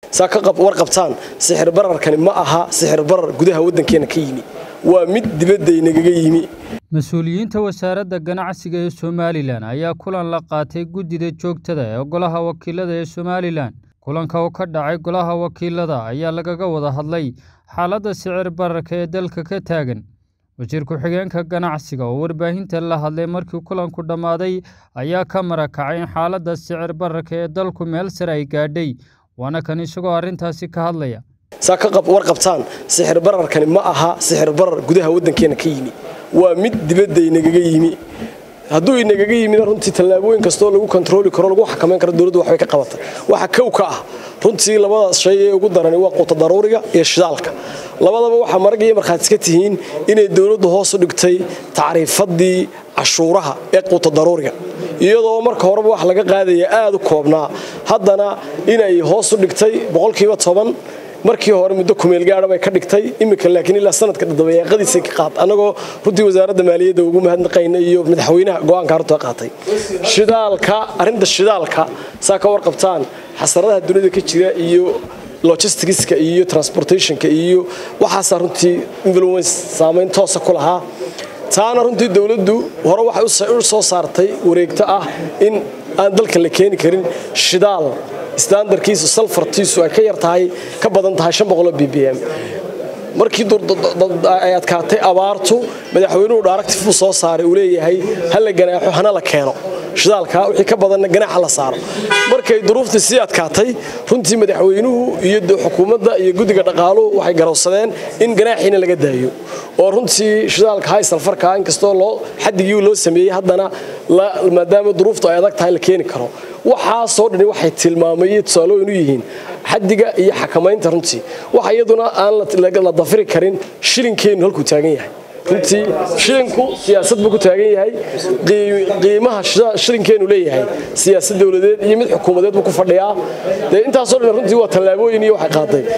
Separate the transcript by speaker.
Speaker 1: saaka warqabtaan sixir bararkani ma aha sixir barar gudaha wadankeena ka yimi waa mid dibadda inaga yimi.
Speaker 2: Mas'uuliyiinta wasaaradda ganacsiga ee Somaliland ayaa kulan la qaatay guddida joogtada ee golaha wakiilada ee Somaliland. Kulanka oo ka dhacay golaha wakiilada ayaa lagaga wada hadlay xaaladda sicir bararka ee dalka ka taagan. Wasiir ku-xigeenka ganacsiga oo warbaahinta la hadlay markii kulanku dhamaaday ayaa ka marakacay in xaaladda sicir bararka ee dalku meel sare ay gaadhay, waana kan isagoo arrintaasi ka hadlaya.
Speaker 1: saaka warqabtaan sixir bararkani ma aha sixir barar gudaha wadankeena ka yimi waa mid dibadda inaga yimi. hadduu inaga yimi runtii tallaabooyin kastoo lagu kontrooli karo lagu xakameyn karo dawladdu waxay ka qabatay waxa kow ka ah runtii labadaas shay ee ugu daran waa quuta daruuriga iyo shidaalka. labadaba waxa marag iyo marxaad iska tihiin inay dawladdu hoos u dhigtay taariifadii cashuuraha ee quuta daruuriga iyadoo marka horeba wax laga qaadaya aad u koobnaa haddana inay hoos u dhigtay 10% markii hore muddo kumeel gaadhay bay ka dhigtay imika laakiin ilaa sanadka dabayaaqadiisa ka qaad anagoo runtii wasaaradda maaliyadda ugu mahadnaqayna iyo madaxweynaha go'aanka horta qaatay shidaalka arinta shidaalka saaka warqabtaan xasaradaha dunida ka jira iyo logisticska iyo transportationka iyo waxaas runtii influence saameyn toos ah ku lahaa taana runtii dawladdu hore waxay u soo saartay wareegto ah in aan dalka la keeni karin shidaal standardkiisu sulfartiisu ay ka yar tahay ka badan tahay 500 ppm markii ay adkaatay abaartu madaxweynuhu directive uu soo saaray uu leeyahay hal la ganaaxo hana la keeno shidaalka wixii ka badan ganaaxa la saaro markay duruuftu si adkaatay runtii madaxweynuhu iyo xukuumadda iyo guddiga dhaqaaluhu waxay garowsadeen in ganaaxina laga daayo oo runtii shidaalka high sulfarka inkastoo loo xadigii loo sameeyay haddana maadaama duruuftu ay adag tahay la keeni karo waxa soo dhani waxay tilmaamayeen tusaalooyin u yihiin xadiga iyo xakamaynta runtii waxa iyaduna aan la dafiri karin shilinkeenu halku taagan yahay runtii shilinku siyaasad buu ku taagan yahay qiimaha shilinkeenu leeyahay siyaasad dawladeed iyo mid xukuumadeed buu ku fadhiyaa intaas oo dhan runtii waa tallaabooyin iyo waxay qaaday